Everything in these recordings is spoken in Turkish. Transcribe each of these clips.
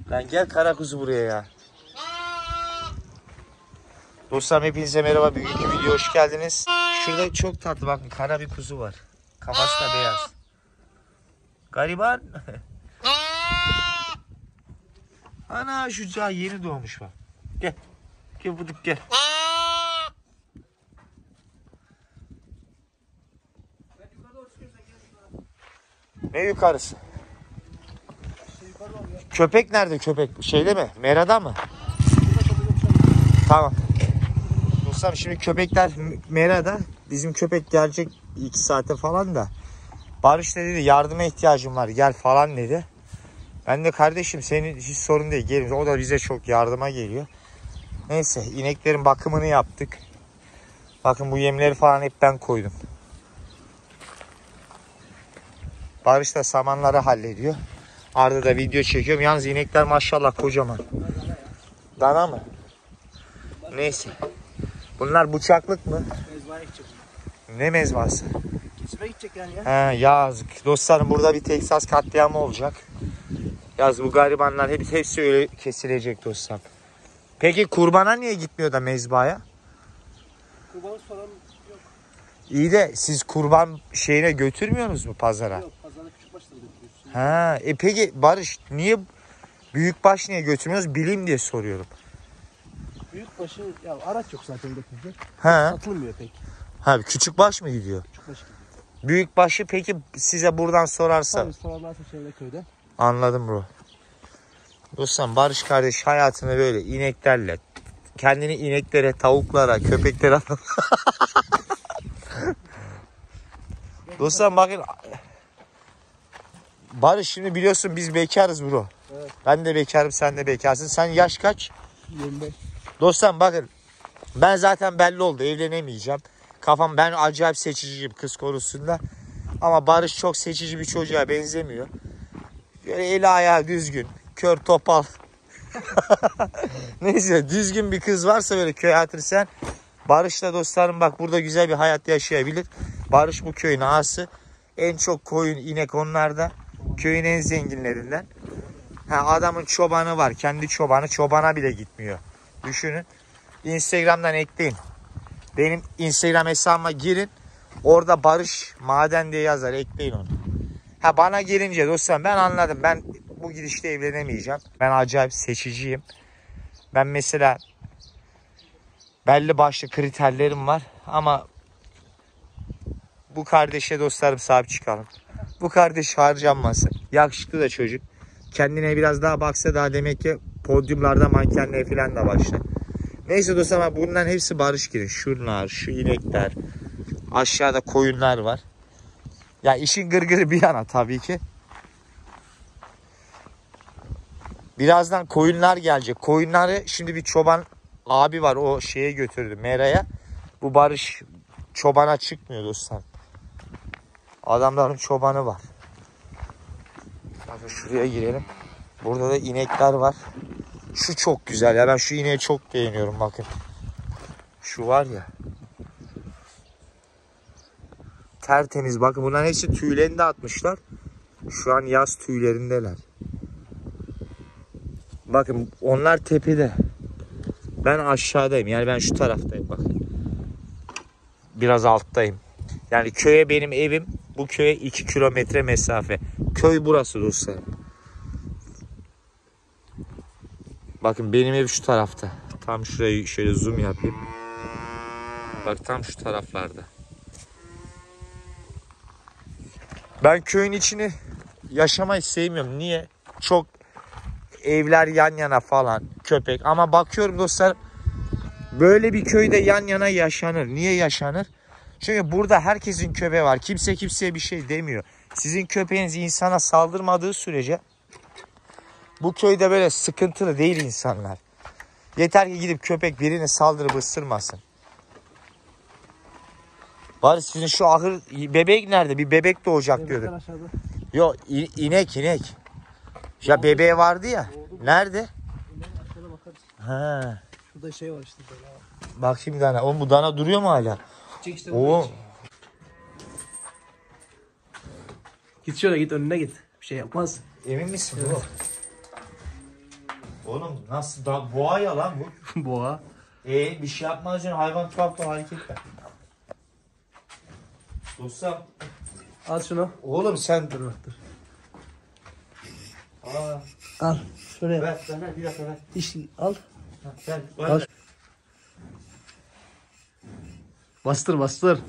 Lan gel kara kuzu buraya ya. Dostlarım hepinize merhaba. Bugünkü videoya hoş geldiniz. Şurada çok tatlı bakın kara bir kuzu var. Kafası da beyaz. Gariban. Ana şu daha yeni doğmuş bak. Gel. Gel buduk gel. Ne yukarısı? Köpek nerede köpek? Şeyde mi? Merada mı? Tamam. Dostlar şimdi köpekler Merada. Bizim köpek gelecek 2 saate falan da. Barış da dedi yardıma ihtiyacım var gel falan dedi. Ben de kardeşim senin hiç sorun değil gelin. O da bize çok yardıma geliyor. Neyse ineklerin bakımını yaptık. Bakın bu yemleri falan hep ben koydum. Barış da samanları hallediyor. Arada da video çekiyorum. Yalnız inekler maşallah kocaman. Dana mı? Neyse. Bunlar bıçaklık mı? Mezbahaya gidecek. Ne mezbahası? Kesime gidecek yani ya. He yazık. Dostlarım burada bir Teksas katliamı olacak. Yaz bu garibanlar hepsi öyle kesilecek dostlar. Peki kurbana niye gitmiyor da mezbahaya? Kurbanı soran yok. İyi de siz kurban şeyine götürmüyorsunuz mu pazara? Yok pazarda küçük başları götürüyorsun. Ha, peki Barış niye büyükbaş niye götürmüyoruz bileyim diye soruyorum. Büyükbaşı ya araç yok zaten götürecek. Ha. Satılmıyor pek. Ha küçük baş mı gidiyor? Küçükbaşı gidiyor. Büyükbaşı peki size buradan sorarsa? Tabii sorarlarsa çevre köyde. Anladım bro. Dostum Barış kardeş hayatını böyle ineklerle kendini ineklere, tavuklara, köpeklere Dostum bakın Barış şimdi biliyorsun biz bekarız bro. Evet. Ben de bekarım sen de bekarsın. Sen yaş kaç? 25. Dostum bakın ben zaten belli oldu evlenemeyeceğim. Ben acayip seçiciyim kız konusunda. Ama Barış çok seçici bir çocuğa benzemiyor. Böyle eli ayağı düzgün. Kör topal. Neyse düzgün bir kız varsa böyle köy hatırı sen. Barış'la dostlarım bak burada güzel bir hayat yaşayabilir. Barış bu köyün ağası. En çok koyun inek onlarda. Köyün en zenginlerinden. Adamın çobanı var. Kendi çobanı. Çobana bile gitmiyor. Düşünün. Instagram'dan ekleyin. Benim Instagram hesabıma girin. Orada Barış Maden diye yazar. Ekleyin onu. Bana gelince dostlarım ben anladım. Ben bu gidişte evlenemeyeceğim. Ben acayip seçiciyim. Ben mesela belli başlı kriterlerim var. Ama bu kardeşe dostlarım sahip çıkalım. Bu kardeş harcanmasın. Yakışıklı da çocuk. Kendine biraz daha baksa daha demek ki podyumlarda mankenliğe falan da başlar. Neyse dostlarım bunların hepsi Barış girin. Şunlar, şu inekler. Aşağıda koyunlar var. Ya işin gırgırı bir yana tabii ki. Birazdan koyunlar gelecek. Koyunları şimdi bir çoban abi var o şeye götürdü Mera'ya. Bu Barış çobana çıkmıyor dostlar. Adamların çobanı var. Bakın şuraya girelim. Burada da inekler var. Şu çok güzel ya ben şu ineği çok beğeniyorum bakın. Şu var ya. Tertemiz bakın bunların hepsi tüylerini de atmışlar. Şu an yaz tüylerindeler. Bakın onlar tepede. Ben aşağıdayım. Yani ben şu taraftayım bakın. Biraz alttayım. Yani köye benim evim. Bu köye 2 kilometre mesafe. Köy burası dostlarım. Bakın benim ev şu tarafta. Tam şurayı şöyle zoom yapayım. Bak tam şu taraflarda. Ben köyün içini yaşamayı sevmiyorum. Niye? Çok evler yan yana falan. Köpek. Ama bakıyorum dostlar böyle bir köyde yan yana yaşanır. Niye yaşanır? Çünkü burada herkesin köpeği var. Kimse kimseye bir şey demiyor. Sizin köpeğiniz insana saldırmadığı sürece bu köyde böyle sıkıntılı değil insanlar. Yeter ki gidip köpek birini saldırıp ısırmasın. Bari sizin şu ahır bebek nerede? Bir bebek doğacak diyordu. Yok inek. Ya bebeği vardı ya. Nerede? Ha. Şurada şey var işte böyle. Bak şimdi dana. Oğlum bu dana duruyor mu hala? İşte Oo. Git şöyle git önüne git. Bir şey yapmaz. Emin misin bu? Oğlum nasıl da boğa ya lan bu. Boğa. Bir şey yapmaz canım, hayvan tuhaf da hareketler. Dostum. Al şunu. Oğlum sen Dur. Aa, Al. Şuraya. ver bir dakika ver. Al. Ver, Al. Bastır.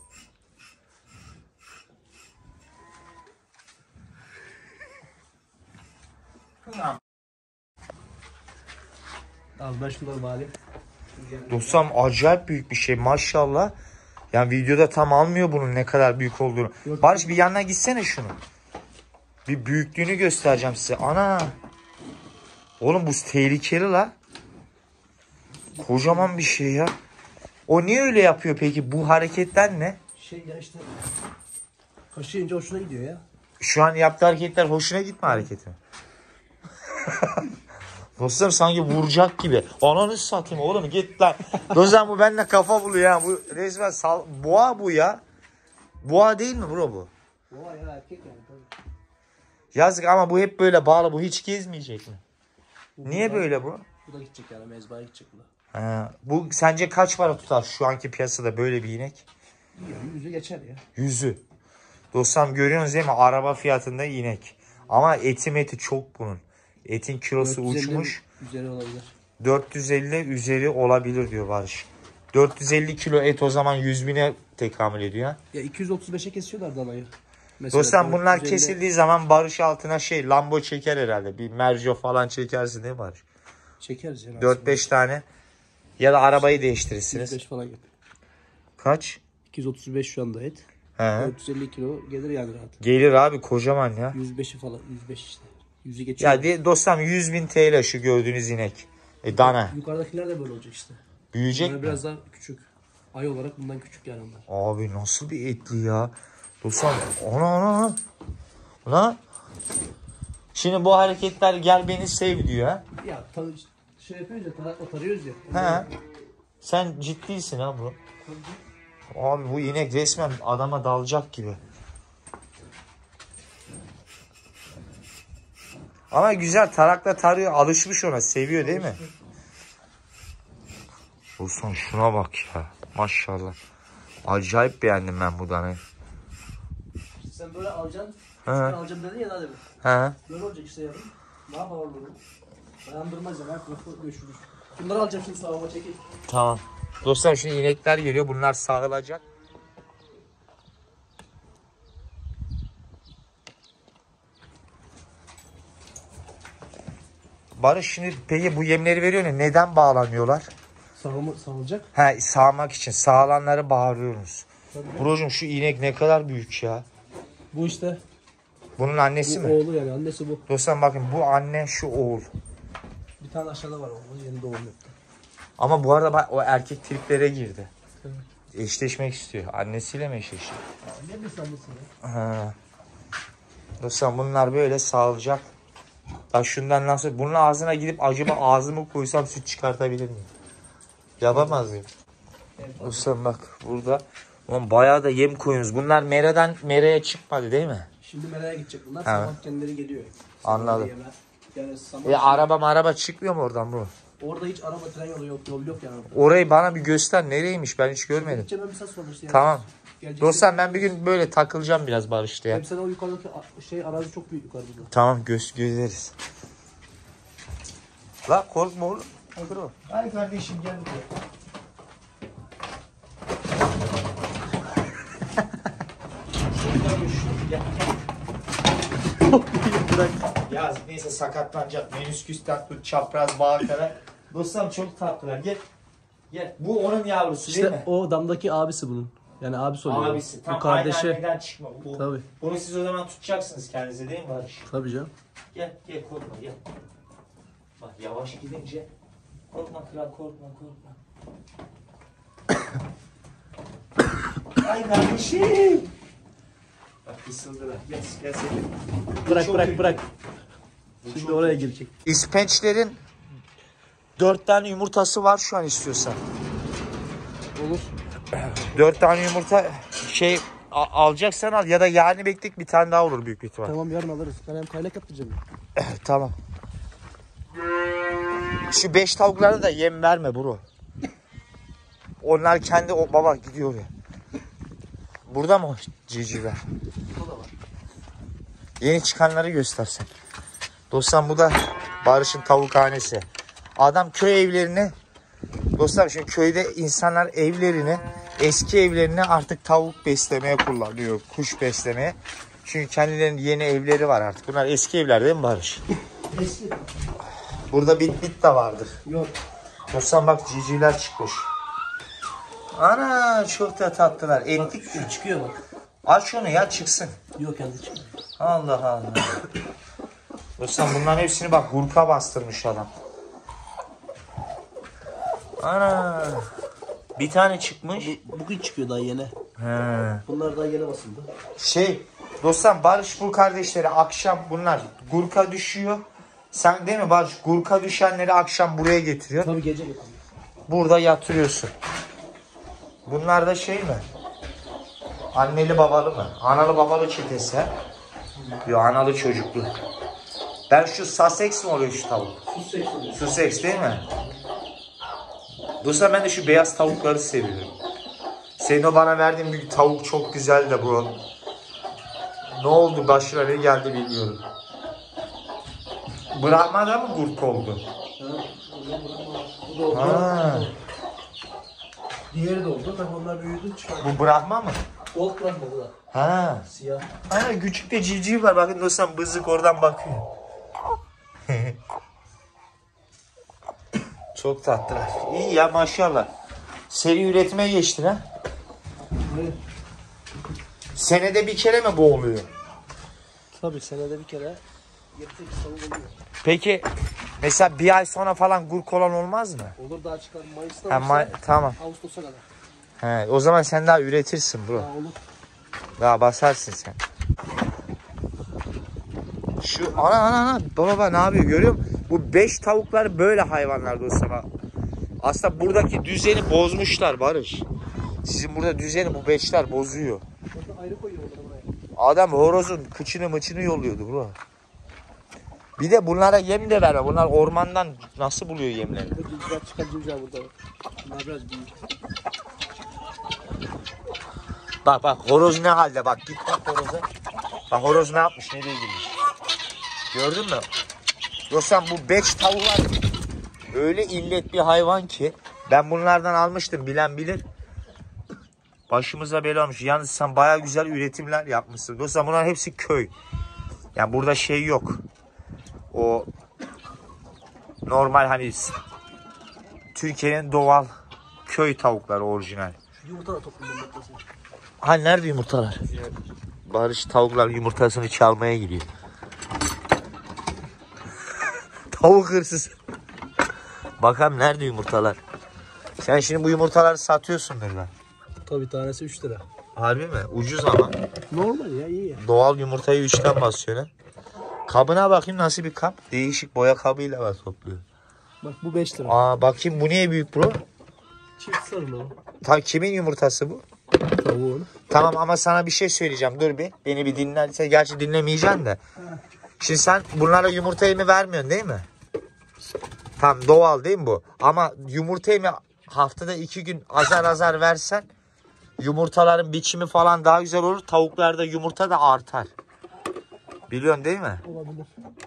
Al ben şunları bağlayayım. Dostum acayip büyük bir şey maşallah. Yani videoda tam almıyor bunun ne kadar büyük olduğunu. Barış bir yanına gitsene şunu. Bir büyüklüğünü göstereceğim size. Ana. Oğlum bu tehlikeli la. Kocaman bir şey ya. O niye öyle yapıyor peki? Bu hareketler ne? Şey ya işte. Kaşıyınca hoşuna gidiyor ya. Şu an yaptığı hareketler hoşuna gitme hareketi. Dostum sanki vuracak gibi. Ananı satayım oğlum git lan. Dostum bu benimle kafa buluyor ya. Bu resmen boğa bu ya. Boğa değil mi bro bu? Boğa ya erkek yani tabii. Yazık ama bu hep böyle bağlı. Bu hiç gezmeyecek mi? Niye böyle bu? Bu da gidecek yani mezbaya gidecek bu da. Bu sence kaç para tutar şu anki piyasada böyle bir inek? Yani 100'ü geçer ya. 100'ü. Dostum görüyorsunuz değil mi? Araba fiyatında inek. Ama eti çok bunun. Etin kilosu 450 uçmuş. Üzeri olabilir. 450 üzeri olabilir diyor Barış. 450 kilo et o zaman 100.000'e tekamül ediyor. Ya 235'e kesiyorlar danayı. Mesela Dostum bunlar 450 kesildiği zaman Barış altına Lambo çeker herhalde. Bir Merco falan çekersin değil mi Barış? çekeriz yani. 4-5 tane. Ya da arabayı değiştirirsiniz. 235 falan yapıyor. Kaç? 235 şu anda et. He. 450 kilo gelir yani rahat. Gelir abi kocaman ya. 105'i falan 105 işte. 100'ü geçiyor. Ya dostum 100.000 TL şu gördüğünüz inek. Dana. Yukarıdakiler de böyle olacak işte. Büyüyecek Bunlar mi? biraz daha küçük. Ay olarak bundan küçük yani onlar. Abi nasıl bir etli ya. Dostum ana. Ulan. Şimdi bu hareketler gel beni sev diyor ha. Ya şey yapıyoruz ya tarıyoruz ya. He. Sen ciddisin ha bro. Abi bu inek resmen adama dalacak gibi. Ama güzel tarakla tarıyor, alışmış ona, seviyor değil mi? Olsun şuna bak ya. Maşallah. Acayip beğendim ben bu danayı. Sen böyle alacaksın. He. Alacağım dedin ya daha demin. He. Böyle olacak işte yarın. Ne yapalım bunu? Dayandırmaz ya. Ben kılıfı göçürür. Bunları alacağım şimdi sağıma çekil. Tamam. Dostlar şimdi inekler geliyor. Bunlar sağılacak. Barış şimdi peki bu yemleri veriyor ne? Neden bağlanıyorlar? Sağılacak. He sağmak için. Sağlanları bağırıyoruz. Brocum şu inek ne kadar büyük ya. Bu işte. Bunun annesi Bu mi? oğlu yani annesi bu. Dostlar bakın bu anne şu oğul. Bir tane aşağıda var oğlu yeni doğum yaptı. Ama bu arada bak o erkek triplere girdi. Evet. Eşleşmek istiyor. Annesiyle mi eşleşiyor? Ne mi sanırsın ya? Ha. Dostlar bunlar böyle sağlayacak. Bak şundan nasıl bunun ağzına gidip acaba ağzımı koysam süt çıkartabilir miyim? Yapamaz mıyım? Dostlar bak burada bayağı da yem koyuyoruz. Bunlar mereden mereye çıkmadı değil mi? Şimdi meraya gidecek bunlar. Evet. Sabah kendileri geliyor. Anladım. Yani sabah Araba çıkmıyor mu oradan bu? orada hiç araba tren yolu yok. Yol yok yani. Orayı bana bir göster. Nereymiş? Ben hiç görmedim. Gideceğim ben bir saat sonra işte. Yani. Tamam. Gelecek. Dostlar ben bir gün böyle takılacağım biraz Barış'ta ya. Hem sen o yukarıdaki arazi çok büyük yukarıda. Tamam gözleriz. La korkma oğlum. Ay kardeşim gel buraya. Ya neyse sakatlanacak. Menüsküsten tut çapraz bağa kadar. Dostlarım çok tatlılar. Gel. Gel. Bu onun yavrusu değil mi? İşte o damdaki abisi bunun. Yani abisi oluyor. Abisi. Tam Bu kardeşi. aynı anneden çıkma. Tabii. Bunu siz o zaman tutacaksınız kendinize değil mi Barış? Tabii canım. Gel korkma gel. Bak yavaş gidince. Korkma kral korkma. Ay kardeşim. Bak kısıldılar. Gel seni. Bırak. Şimdi oraya girecek. İspençlerin 4 tane yumurtası var şu an istiyorsan. Olur. 4 tane yumurta alacaksan al ya da yani bekleyip bir tane daha olur büyük bir ihtimal. Tamam yarın alırız. Ben hem kaynak yaptıracağım. Tamam. Şu 5 tavuklara da yem verme bro. Onlar kendi o baba gidiyor ya. Burada mı o civcivler? Yeni çıkanları göstersen. Dostlar bu da Barış'ın tavukhanesi. Adam köy evlerini, dostlar şimdi köyde insanlar evlerini, eski evlerini artık tavuk beslemeye kullanıyor. Kuş beslemeye. Çünkü kendilerinin yeni evleri var artık. Bunlar eski evler değil mi Barış? Eski. Burada bit de vardır. Yok. Dostlar bak civcivler çıkmış. Ana çok da tatlılar. Ettik mi? Çıkıyor bak. Aç onu ya çıksın. Yok kendi çıkıyor. Allah Allah. Dostlar bunların hepsini bak hurka bastırmış adam. Ana. Bir tane çıkmış. Bugün çıkıyor daha yeni. He. Bunlar daha yeni basıldı. Dostlar Barış bu kardeşleri akşam bunlar gurka düşüyor. Sen değil mi Barış? Gurka düşenleri akşam buraya getiriyor. Tabii gece getiriyor. Burada yatırıyorsun. Bunlar da mi? Anneli babalı mı? Analı babalı çetesi. Yok analı çocuklu. Ben şu Sussex mi oluyor şu tavuk? Sussex değil mi? Dostlar ben de şu beyaz tavukları seviyorum. Senin o bana verdiğin bir tavuk çok güzel de bro. Ne oldu başına ne geldi bilmiyorum. Brahma da mı gurk oldu? Ha. Diğeri de oldu. Tabii onlar büyüdü çıkardı. Bu Brahma mı? Gold bırakma bu da. Ha. Siyah. Ha küçük de civciv var. Bakın dostum bızık oradan bakıyor. Çok tatlılar. İyi ya maşallah. Seri üretmeye geçtin ha. Evet. Senede bir kere mi bu oluyor? Tabii senede bir kere 7-8 tavuk oluyor. Peki mesela bir ay sonra falan gurk olan olmaz mı? Olur daha çıkar. Mayıs'ta Tamam. Ağustos'a kadar. He, o zaman sen daha üretirsin bro. Daha olur. Daha basarsın sen. Şu ana baba ne yapıyor görüyor musun? Bu 5 tavuklar böyle hayvanlar dostlar. Aslında buradaki düzeni bozmuşlar Barış. Sizin burada düzeni bu 5'ler bozuyor. Orada ayrı koyuyor onları buraya. Adam horozun kıçını mıçını yolluyordu bro. Bir de bunlara yem de verme. Bunlar ormandan nasıl buluyor yemleri? Burada civciv çıkar civciv burada. Bunlar biraz büyük. Bak horoz ne halde bak git bak horoza. Bak horoz ne yapmış nereye girmiş. Gördün mü? Dostum bu 5 tavuklar öyle illet bir hayvan ki ben bunlardan almıştım bilen bilir. Başımıza bela olmuş. Yalnız sen baya güzel üretimler yapmışsın. Dostum bunlar hepsi köy. Yani burada şey yok. O normal hani Türkiye'nin doğal köy tavukları orijinal. Şu yumurta da topladım yumurtasını. Ha nerede yumurtalar? Barış tavuklar yumurtasını çalmaya gidiyor. Tavuk hırsız. Bakalım nerede yumurtalar? Sen şimdi bu yumurtaları satıyorsundur ben. Tabii tanesi 3 lira. Harbi mi? Ucuz ama. Normal ya iyi ya. Doğal yumurtayı 3'ten basıyor. Kabına bakayım nasıl bir kap? Değişik boya kabıyla var topluyor. Bak bu 5 lira. Aa bakayım bu niye büyük bro? Çift sarılı o. Kimin yumurtası bu? Tavuğun. Tamam ama sana bir şey söyleyeceğim. Dur bir. Beni bir dinlerse gerçi dinlemeyeceksin de. Şimdi sen bunlara yumurta yemi vermiyorsun değil mi? Tamam doğal değil mi bu? Ama yumurta yemi haftada 2 gün azar versen yumurtaların biçimi falan daha güzel olur. Tavuklarda yumurta da artar. Biliyorsun değil mi? Olabilir.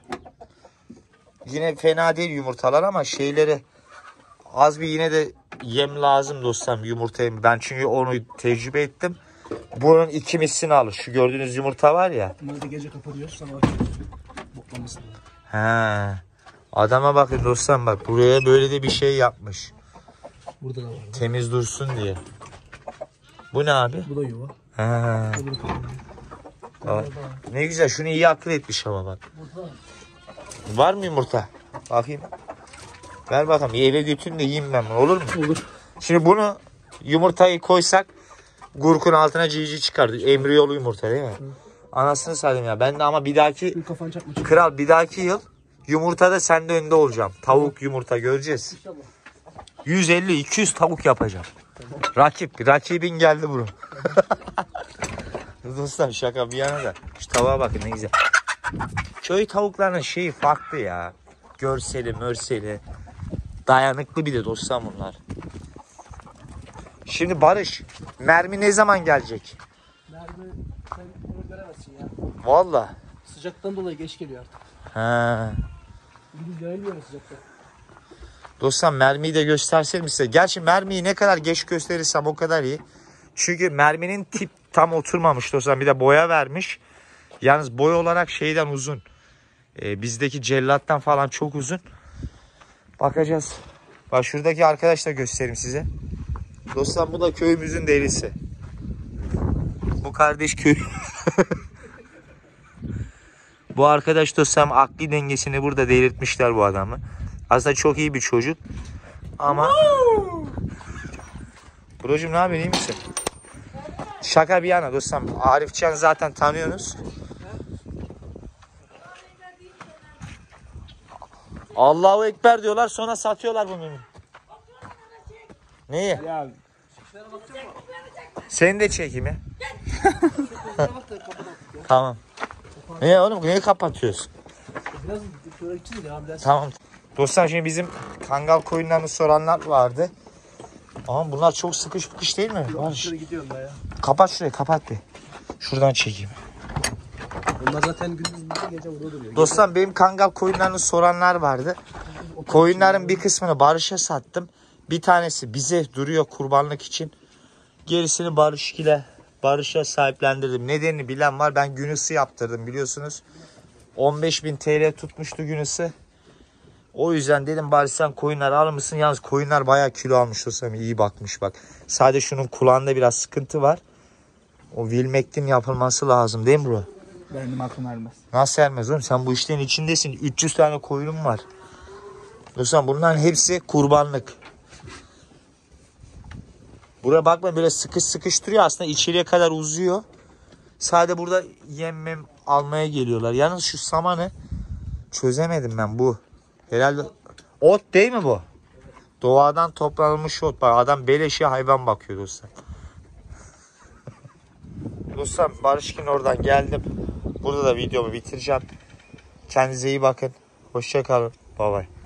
Yine fena değil yumurtalar ama şeyleri az bir yine de yem lazım dostum yumurta yemi. Ben çünkü onu tecrübe ettim. Bunun 2 mislini alır. Şu gördüğünüz yumurta var ya. Bunları da gece kapatıyoruz sabah açıyoruz. Boklamasın. He. Adama bakın dostum bak buraya böyle de bir şey yapmış. Burada da var. Temiz dursun diye. Bu ne abi? Bu da yuva. He. Öbürü kapanıyor. Aa, ne güzel şunu iyi akıl etmiş ama bak. Burada Var mı yumurta? Bakayım. Ver bakalım eve götürün de yiyeyim ben bunu. Olur mu? olur. Şimdi bunu yumurtayı koysak gurkun altına civciv çıkardı. Embriyolu yumurta değil mi? Hı. Anasını satayım ya. Ben de ama bir dahaki Bir kafan çakma. kral bir dahaki yıl yumurtada sen de önde olacağım. Tavuk yumurta göreceğiz. 150-200 tavuk yapacağım. Rakibin geldi bro. Dostlar şaka bir yana da şu tavuğa bakın ne güzel. Köy tavuklarının şeyi farklı ya. Görseli, mörseli. Dayanıklı bir de dostlar bunlar. Şimdi Barış, mermi ne zaman gelecek? Mermi sen bunu göremezsin ya. Vallahi. Sıcaktan dolayı geç geliyor artık. He. Bugün gelmiyor sıcakta. Dostlar mermiyi de gösterseydim size. Gerçi mermiyi ne kadar geç gösterirsem o kadar iyi. Çünkü merminin tip tam oturmamış dostlar. Bir de boya vermiş. Yalnız boy olarak şeyden uzun. Bizdeki cellattan falan çok uzun. Bakacağız. Bak şuradaki arkadaş da göstereyim size. Dostlar bu da köyümüzün delisi. Bu kardeş köy. Bu arkadaş dostum akli dengesini burada delirtmişler bu adamı. Aslında çok iyi bir çocuk. Ama Brocum ne yapıyorsun, iyi misin? Şaka bir yana dostum. Arifcan zaten tanıyorsunuz. Allahu Ekber diyorlar, sonra satıyorlar bunu. Neyi? Ya. Seni de çekeyim ya. Tamam. Ne oğlum, neyi kapatıyorsun? Biraz şöyle gideceğiz ya biraz. Tamam. Dostlar şimdi bizim kangal koyunlarını soranlar vardı. Ama bunlar çok sıkış fıkış değil mi? Barış. Şöyle gidiyorum ben ya. Kapat şurayı, kapat bir. Şuradan çekeyim. Onlar zaten gündüz burada, gece burada duruyor. Dostlar benim kangal koyunlarını soranlar vardı. Koyunların bir kısmını Barış'a sattım. Bir tanesi bize duruyor kurbanlık için. Gerisini Barış'a sahiplendirdim. Nedenini bilen var. Ben gün ısı yaptırdım biliyorsunuz. 15.000 TL tutmuştu gün ısı. O yüzden dedim Barış sen koyunları alır mısın? Yalnız koyunlar bayağı kilo almış dostum. İyi bakmış bak. Sadece şunun kulağında biraz sıkıntı var. O Wilmectin yapılması lazım değil mi bro? Benim aklım ermez. Nasıl ermez oğlum? Sen bu işlerin içindesin. 300 tane koyunum var. Dostum bunların hepsi kurbanlık. Buraya bakma böyle sıkış duruyor. Aslında içeriye kadar uzuyor. Sadece burada yem almaya geliyorlar. Yalnız şu samanı çözemedim ben bu. Herhalde ot değil mi bu? Doğadan toplanılmış ot. Bak adam beleşe hayvan bakıyor dostlar. Dostlar Barışkin oradan geldim. Burada da videomu bitireceğim. Kendinize iyi bakın. Hoşça kalın. Bay bay.